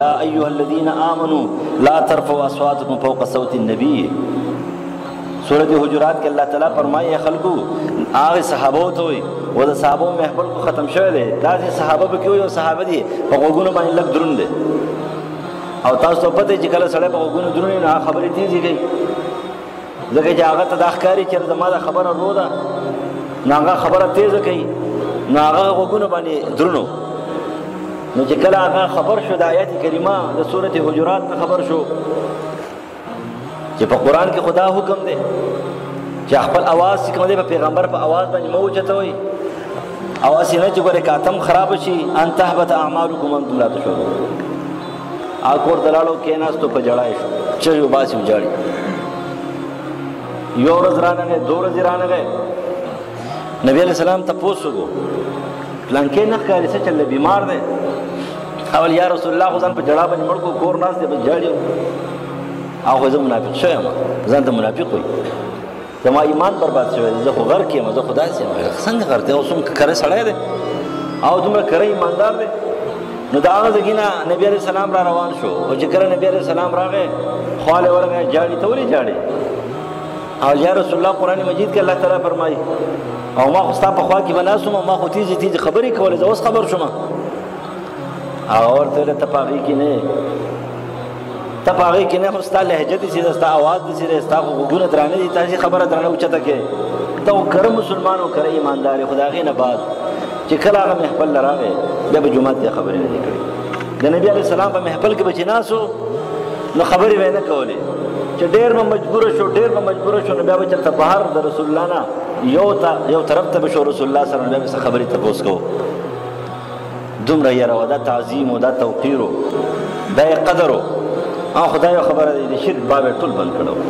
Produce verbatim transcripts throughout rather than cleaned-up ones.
يا أيها الذين آمنوا لا ترفعوا أصواتكم فوق صوت النبي. سورة حجرات کے اللہ تعالیٰ فرمائے خلقو آغی صحابہ تو ہوئی وہ دا صحابہ محبل کو ختم شوئے دے داسی صحابہ پہ کیوں یہ صحابہ دی پاکوگونو بانی لگ درون دے او تاس تو پتے چکل سڑے پاکوگونو درونی نا خبری تیزی گئی زکر جا آغا تداخکاری چر زمادہ خبر رو دا نا آغا خبر تیز گئی نا آغا پاکوگونو بانی درونو نو چکل آغا خبر شو دا آیات کریمہ دا سورة حجرات نا خبر شو چې په قرآن کې خدا حکم دی چې خپل اواز چې کوم دی په پیغمبر په اواز باندې مه اوچتوئ او هسې نه چې ګورې کاتم خراب شي ان تحبط اعمالکم وانتم لا تشعرون. هغه کور ته لاړو کېناستو په ژړا یې شو چغې وباسي وژاړي. یو ورځ رانغی دو ورځې رانغی نبي علیه السلام تپوس وکړو پلانکې نه ښکاري څه چل دی بیمار دی اول یا رسول الله خو ځان په ژړا باندې مړ کړو کور ناست دی بس ژاړي هغه زه منافق شوی یم ځان ته منافق وایي زما ایمان برباد شوی دی زه خو غرق یم زه خو داسې یم څنګه غرق دی اوس هم کره سړی دی او دومره کره ایماندار دی نو د هغه ځای نه نبي علیه السلام را روان شو او چې کله نبي علیه السلام راغی خواله ورغی جاړي ته ولې جاړي او یا رسول الله قرآن مجید کې الله تعالی فرمایي او ما خو ستا په خوا کې به ناست وم او ما خو تیزې تیزې خبرې کولې زه اوس خبر شوم هغه ورته ویله ته په هغې کې نه ته په هغې کې نه خو ستا لهجه داسې ده ستا اواز داسې دی ستا خو غوږونه درانه دي تاسې خبره درانه اوچته کوې ته خو کره مسلمان او کره ایماندار یې خو د هغې نه بعد چې کله هغه محفل له راغی بیا به جومات ته خبرې نه دي کړې د نبي علیه السلام په محفل کې به چې ناست نو خبرې به یې نه کولې چې ډېر به مجبوره شو ډېر به مجبوره شو نو بیا به چېرته بهر د رسول الله نه یو یو طرف ته به شو رسول الله سره نو بیا به څه خبرې تپوس کوو دومره یره وه دا تعظیم و دا توقیر و دا یې قدر و او خدای یو خبره دی د شرک باب یې ټول بند کړو.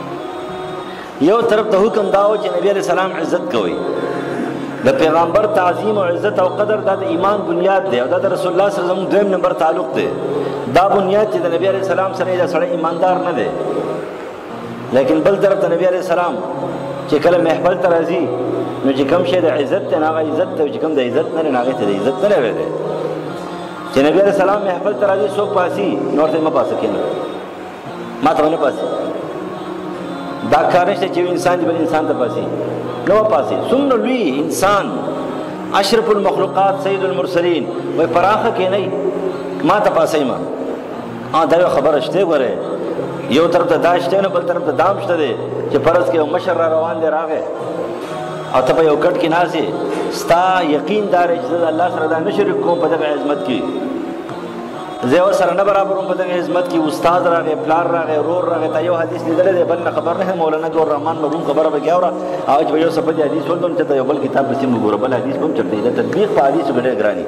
یو طرف ته حکم دا و چې نبي علیه السلام عزت کوئ د پیغمبر تعظیم او عزت او قدر دا د ایمان بنیاد دی او دا د رسول الله سره زموږ دویم نمبر تعلق دی دا بنیاد چې د نبي علیه السلام سره دا سړی ایماندار نه دی لیکن بل طرف ته نبي علیه السلام چې کله محفل ته راځي نو چې کوم شی د عزت دی نو هغه عزت دی او چې کوم د عزت نه دی نو هغې ته د عزت نه دی چې نبي علیه السلام محفل ته راځي څوک پاسي نور ته یې مه پاسه کېنه ما ته به نه پاسي دا کار نشته چې یو انسان دي بل انسان ته پاسي نه به پاسي څومره لوی انسان اشرف المخلوقات سید المرسلین وایي پراخه کېنئ ما ته پاسئ ما دا یو خبره شته ګورئ یو طرف ته دا شته نو بل طرف ته دام شته دی چې فرض کې یو مشر را روان دی راغی او ته په یو ګټ کې ناست یې ستا یقین دا دی چې زه د الله سره دا نه شریک کوم په دغه عظمت کې زه یې ورسره نه برابر وم په دغه عظمت کې استاد راغی پلار راغی رور راغی تا یو حدیث لیدلی دی بل نه خبر نه مولانا ګور رحمان مرحوم خبره به کې اوره او چې به یو څه په دې حدیث ولدم چې ته یو بل کتاب پسې مو ګوره بل حدیث به هم چلته د تطبیق په حدیثو کې ډېر ګراني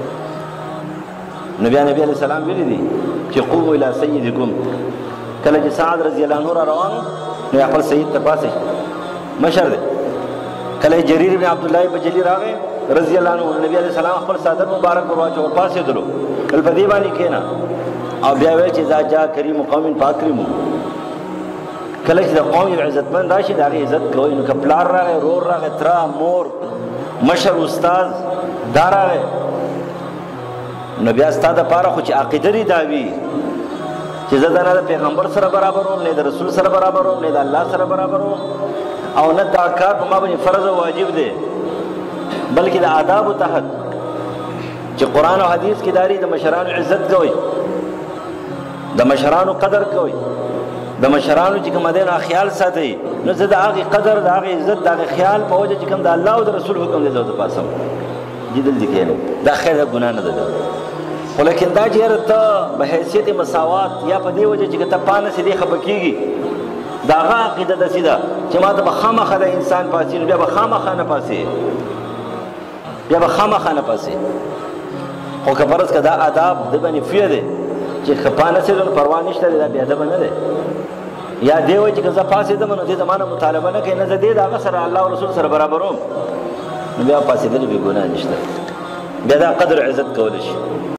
نو بیا نبي علیه السلام ویلي دي چې قوموا الی سیدکم کله چې سعد رضی الله عنه را روان نو خپل سید ته پاسې مشر دی کله جریر بن عبدالله بجلی راغی رضی الله عنه نبی علیه السلام خپل صادر مبارک ور واچو ور پاسېدلو بل په دې باندې کېنه او بیا ویل چې اذا جاء کریم قوم فاکرموا کله چې د قوم یو عزتمند راشي د هغې عزت کوئ نو که پلار راغی رور راغی تره مور مشر استاد دا راغی نو بیا ستا دپاره خو چې عقیده دې دا وي چې زه نه د پیغمبر سره برابر وم نه د رسول سره برابر وم نه د الله سره برابر وم او نه دا کار په ما باندې فرض او واجب دی بلکې د آدابو تحت چې قرآن او حدیث کې داري د مشرانو عزت کوئ د مشرانو قدر کوئ د مشرانو چې کوم دی نو خیال ساتئ نو زه د هغې قدر د هغې عزت د هغې خیال په وجه چې کوم د الله او د رسول حکم دی زه ورته پاسم جدل دې کښېنم دا خیر د ګناه نه ده خو لیکن دا چې یاره ته به حیثیت مساوات یا په دې وجه چې که ته پانسې دې خفه کېږي د هغه عقیده داسې ده چې ما ته به خامخا د انسان پاسي نو بیا به خامخا نه پاسې بیا به خامخا نه پاسې خو که فرض که دا آداب د باندې فیه دی چې که پانسېدو نو پروا نشته دی دا بېادبه نه دی یا دې وایي چې که زه پاسېدم نو دې زما نه مطالبه نه کوي نه زه دې د هغه سره الله او رسول سره برابر وم نو بیا پاسېدلو بې ګناه نشته بیا دا قدر عزت کولی شي